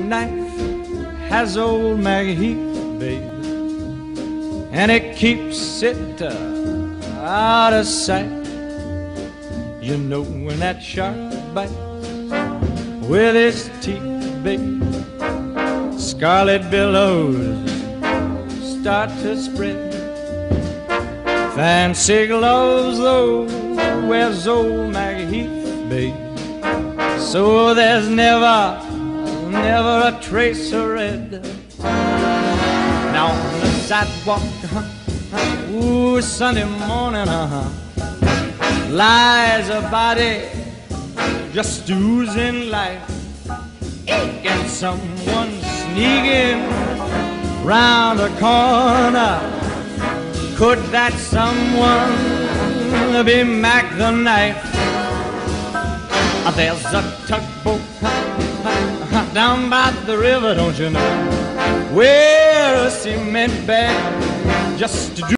knife has old Maggie Heath, babe, and it keeps it out of sight. You know when that shark bites with its teeth, babe, scarlet billows start to spread. Fancy gloves, though, wears old Maggie Heath, babe, so there's never a trace of red. Now on the sidewalk, ooh, Sunday morning, lies a body just oozing life. And someone sneaking round the corner. Could that someone be Mac the Knife? There's a tugboat down by the river, don't you know, where a cement bag just to do